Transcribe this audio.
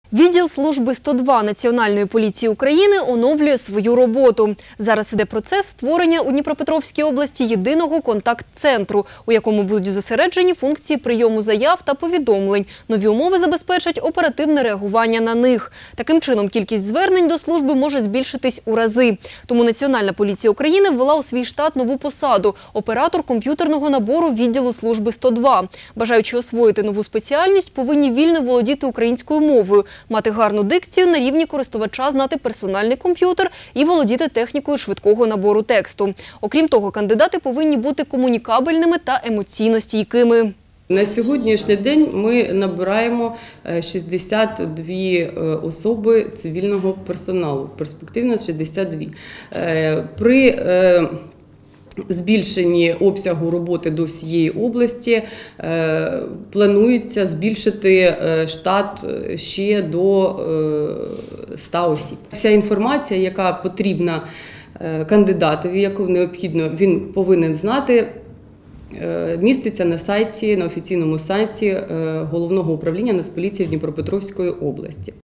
Відділ служби 102 Національної поліції України оновлює свою роботу. Зараз іде процес створення у Дніпропетровській області єдиного контакт-центру, у якому будуть зосереджені функції прийому заяв та повідомлень. Нові умови забезпечать оперативне реагування на них. Таким чином, кількість звернень до служби може збільшитись у рази. Тому Національна поліція України ввела у свій штат нову посаду – оператор комп'ютерного набору відділу служби 102. Бажаючи освоїти нову спеціальність, повинні вільно володіти українською мовою, мати гарну дикцію на рівні користувача, знати персональний комп'ютер і володіти технікою швидкого набору тексту. Окрім того, кандидати повинні бути комунікабельними та емоційно стійкими. На сьогоднішній день ми набираємо 62 особи цивільного персоналу, перспективно 62. При збільшенні обсягу роботи до всієї області планується збільшити штат ще до 100 осіб. Вся інформація, яка потрібна кандидатові, яку необхідно, він повинен знати, міститься на сайті, на офіційному сайті Головного управління Нацполіції Дніпропетровської області.